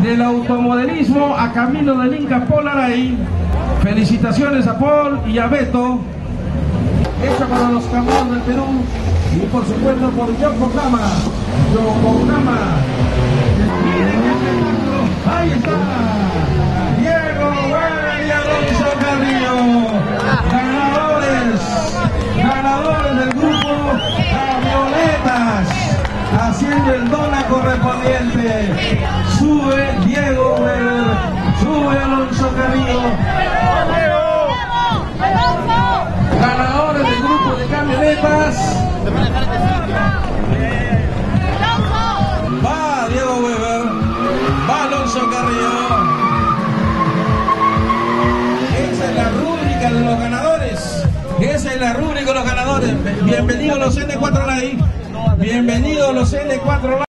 del automodelismo a camino del Inca Polaray. Felicitaciones a Paul y a Beto. Hecha para los campeones del Perú y por supuesto por Yokohama. Miren qué espectáculo. Ahí está Diego Weber y Alonso Carrillo, ganadores del grupo Camionetas, haciendo el dona correspondiente. Sube Diego Weber, sube Alonso Carrillo. Ganadores del grupo de camionetas. Va Diego Weber, va Alonso Carrillo. Esa es la rúbrica de los ganadores. Esa es la rúbrica de los ganadores. Bienvenidos los N4 Live. Bienvenidos los N4 Live.